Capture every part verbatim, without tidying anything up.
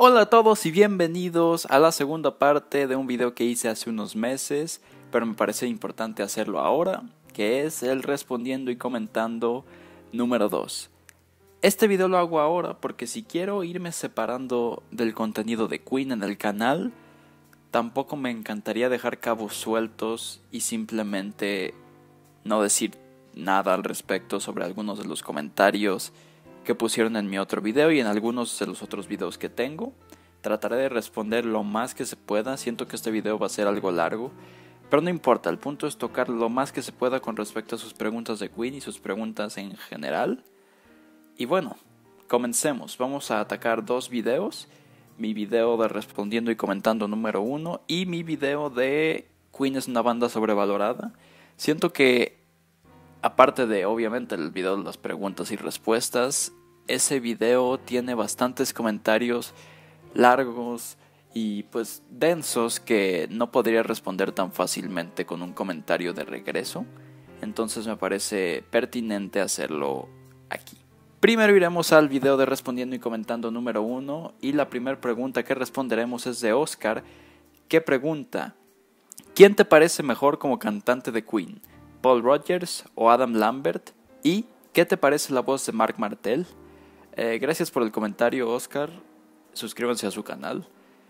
Hola a todos y bienvenidos a la segunda parte de un video que hice hace unos meses, pero me parece importante hacerlo ahora, que es el respondiendo y comentando número dos. Este video lo hago ahora porque si quiero irme separando del contenido de Queen en el canal, tampoco me encantaría dejar cabos sueltos y simplemente no decir nada al respecto sobre algunos de los comentarios que pusieron en mi otro video y en algunos de los otros videos que tengo. Trataré de responder lo más que se pueda. Siento que este video va a ser algo largo, pero no importa, el punto es tocar lo más que se pueda con respecto a sus preguntas de Queen y sus preguntas en general. Y bueno, comencemos. Vamos a atacar dos videos: mi video de respondiendo y comentando número uno y mi video de Queen es una banda sobrevalorada. Siento que, aparte de obviamente el video de las preguntas y respuestas, ese video tiene bastantes comentarios largos y pues densos que no podría responder tan fácilmente con un comentario de regreso. Entonces me parece pertinente hacerlo aquí. Primero iremos al video de respondiendo y comentando número uno y la primera pregunta que responderemos es de Oscar, que pregunta: ¿quién te parece mejor como cantante de Queen? ¿Paul Rodgers o Adam Lambert? ¿Y qué te parece la voz de Mark Martel? Eh, gracias por el comentario, Oscar. Suscríbanse a su canal.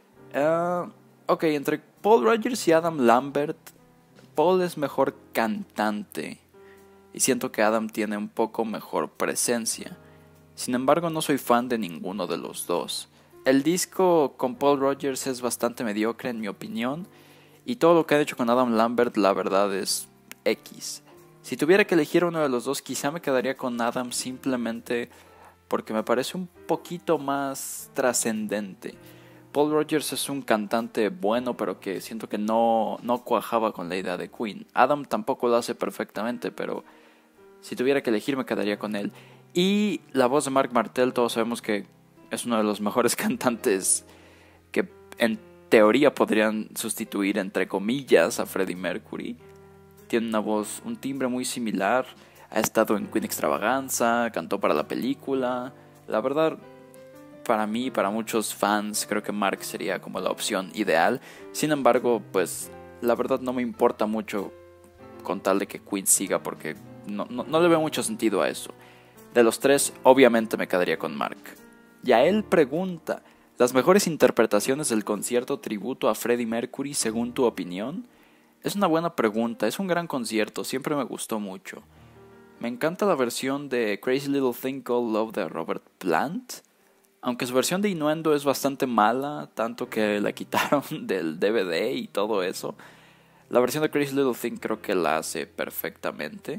Uh, ok, entre Paul Rodgers y Adam Lambert, Paul es mejor cantante y siento que Adam tiene un poco mejor presencia. Sin embargo, no soy fan de ninguno de los dos. El disco con Paul Rodgers es bastante mediocre en mi opinión, y todo lo que ha hecho con Adam Lambert la verdad es X. Si tuviera que elegir uno de los dos, quizá me quedaría con Adam simplemente porque me parece un poquito más trascendente. Paul Rodgers es un cantante bueno, pero que siento que no, no cuajaba con la idea de Queen. Adam tampoco lo hace perfectamente, pero si tuviera que elegir me quedaría con él. Y la voz de Mark Martel, todos sabemos que es uno de los mejores cantantes que en teoría podrían sustituir entre comillas a Freddie Mercury. Tiene una voz, un timbre muy similar. Ha estado en Queen Extravaganza, cantó para la película. La verdad, para mí, para muchos fans, creo que Mark sería como la opción ideal. Sin embargo, pues la verdad no me importa mucho con tal de que Queen siga, porque no, no, no le veo mucho sentido a eso. De los tres, obviamente me quedaría con Mark. Y a él pregunta: ¿las mejores interpretaciones del concierto tributo a Freddie Mercury según tu opinión? Es una buena pregunta, es un gran concierto, siempre me gustó mucho. Me encanta la versión de Crazy Little Thing Called Love de Robert Plant, aunque su versión de Innuendo es bastante mala, tanto que la quitaron del D V D y todo eso. La versión de Crazy Little Thing creo que la hace perfectamente.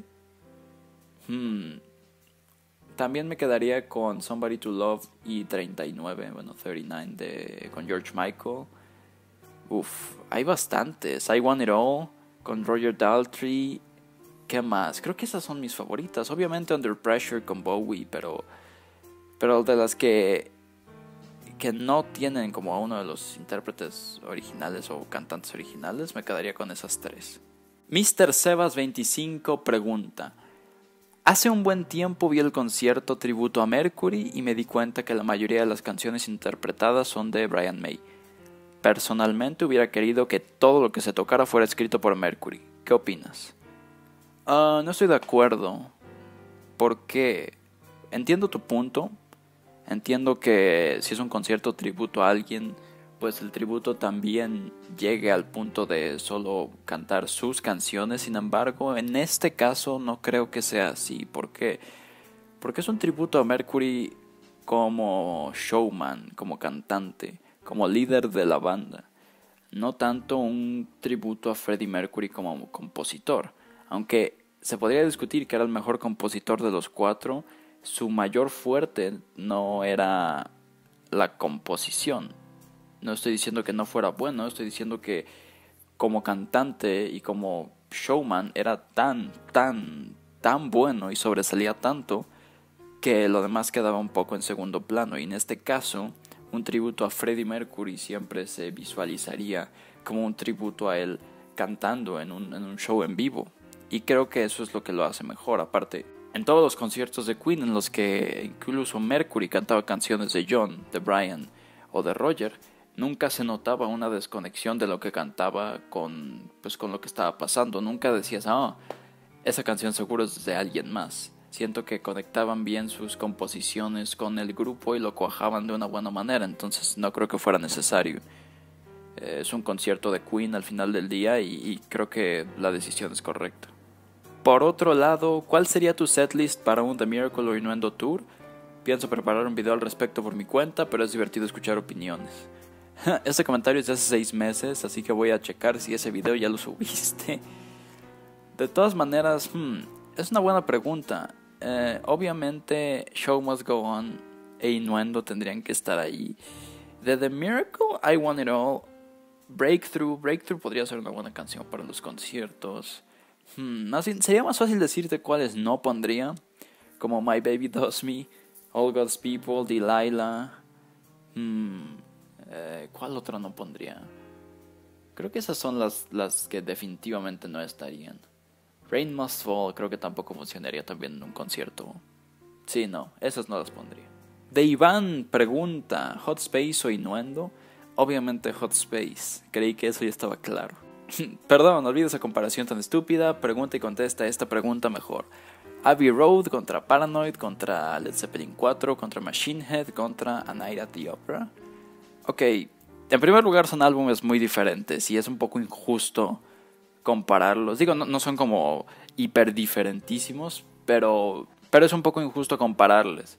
Hmm. También me quedaría con Somebody to Love y treinta y nueve, bueno, treinta y nueve de, con George Michael. Uf, hay bastantes. I Want It All con Roger Daltrey. ¿Qué más? Creo que esas son mis favoritas. Obviamente Under Pressure con Bowie, pero pero de las que que no tienen como a uno de los intérpretes originales o cantantes originales, me quedaría con esas tres. mister Sebas veinticinco pregunta: hace un buen tiempo vi el concierto tributo a Mercury y me di cuenta que la mayoría de las canciones interpretadas son de Brian May. Personalmente hubiera querido que todo lo que se tocara fuera escrito por Mercury. ¿Qué opinas? Uh, no estoy de acuerdo, porque entiendo tu punto. Entiendo que si es un concierto tributo a alguien, pues el tributo también llegue al punto de solo cantar sus canciones. Sin embargo, en este caso no creo que sea así. ¿Por qué? Porque es un tributo a Mercury como showman, como cantante, como líder de la banda. No tanto un tributo a Freddie Mercury como compositor. Aunque se podría discutir que era el mejor compositor de los cuatro, su mayor fuerte no era la composición. No estoy diciendo que no fuera bueno, estoy diciendo que como cantante y como showman era tan, tan, tan bueno y sobresalía tanto que lo demás quedaba un poco en segundo plano. Y en este caso, un tributo a Freddie Mercury siempre se visualizaría como un tributo a él cantando en un, en un show en vivo. Y creo que eso es lo que lo hace mejor. Aparte, en todos los conciertos de Queen en los que incluso Mercury cantaba canciones de John, de Brian o de Roger, nunca se notaba una desconexión de lo que cantaba con, pues, con lo que estaba pasando. Nunca decías, ah, esa canción seguro es de alguien más. Siento que conectaban bien sus composiciones con el grupo y lo cuajaban de una buena manera, entonces no creo que fuera necesario. Eh, es un concierto de Queen al final del día y, y creo que la decisión es correcta. Por otro lado, ¿cuál sería tu setlist para un The Miracle o Innuendo Tour? Pienso preparar un video al respecto por mi cuenta, pero es divertido escuchar opiniones. Este comentario es de hace seis meses, así que voy a checar si ese video ya lo subiste. De todas maneras, hmm, es una buena pregunta. Eh, obviamente, Show Must Go On e Innuendo tendrían que estar ahí. De The Miracle, I Want It All, Breakthrough. Breakthrough podría ser una buena canción para los conciertos. Hmm, más bien, sería más fácil decirte cuáles no pondría, como My Baby Does Me, All God's People, Delilah. Hmm, eh, ¿Cuál otra no pondría? Creo que esas son las, las que definitivamente no estarían. Rain Must Fall creo que tampoco funcionaría también en un concierto. Sí, no, esas no las pondría. De Iván pregunta, ¿Hot Space o Innuendo? Obviamente Hot Space, creí que eso ya estaba claro. Perdón, olvido esa comparación tan estúpida, pregunta y contesta esta pregunta mejor. Abbey Road contra Paranoid, contra Led Zeppelin cuatro, contra Machine Head, contra A Night at the Opera. Ok, en primer lugar son álbumes muy diferentes y es un poco injusto compararlos. Digo, no, no son como hiper diferentísimos, pero, pero es un poco injusto compararles.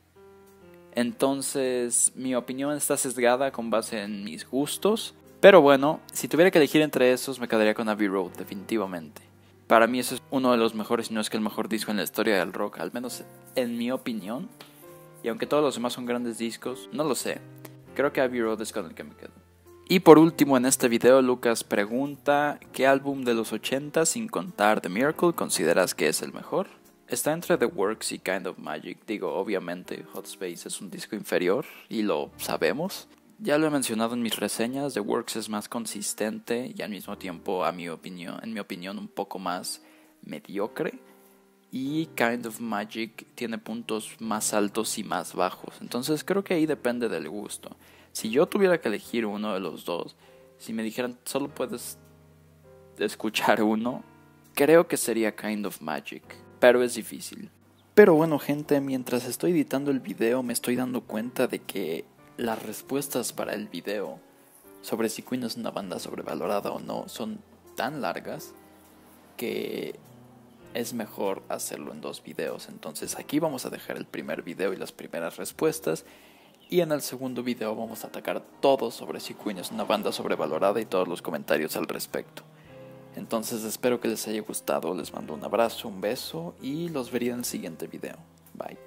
Entonces, mi opinión está sesgada con base en mis gustos. Pero bueno, si tuviera que elegir entre esos, me quedaría con Abbey Road, definitivamente. Para mí eso es uno de los mejores, si no es que el mejor disco en la historia del rock, al menos en mi opinión. Y aunque todos los demás son grandes discos, no lo sé. Creo que Abbey Road es con el que me quedo. Y por último en este video, Lucas pregunta, ¿qué álbum de los ochenta, sin contar The Miracle, consideras que es el mejor? Está entre The Works y Kind of Magic. Digo, obviamente Hot Space es un disco inferior y lo sabemos. Ya lo he mencionado en mis reseñas, The Works es más consistente y al mismo tiempo, a mi opinión, en mi opinión, un poco más mediocre. Y Kind of Magic tiene puntos más altos y más bajos. Entonces creo que ahí depende del gusto. Si yo tuviera que elegir uno de los dos, si me dijeran solo puedes escuchar uno, creo que sería Kind of Magic. Pero es difícil. Pero bueno, gente, mientras estoy editando el video me estoy dando cuenta de que las respuestas para el video sobre si Queen es una banda sobrevalorada o no son tan largas que es mejor hacerlo en dos videos. Entonces aquí vamos a dejar el primer video y las primeras respuestas, y en el segundo video vamos a atacar todo sobre si Queen es una banda sobrevalorada y todos los comentarios al respecto. Entonces espero que les haya gustado, les mando un abrazo, un beso y los vería en el siguiente video. Bye.